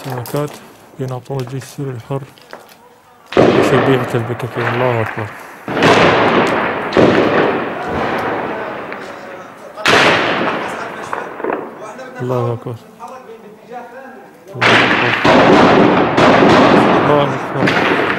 حركات في ناطوج السير الحر وشبيهة البكاكين. الله أكبر. الله أكبر. الله أكبر. الله أكبر.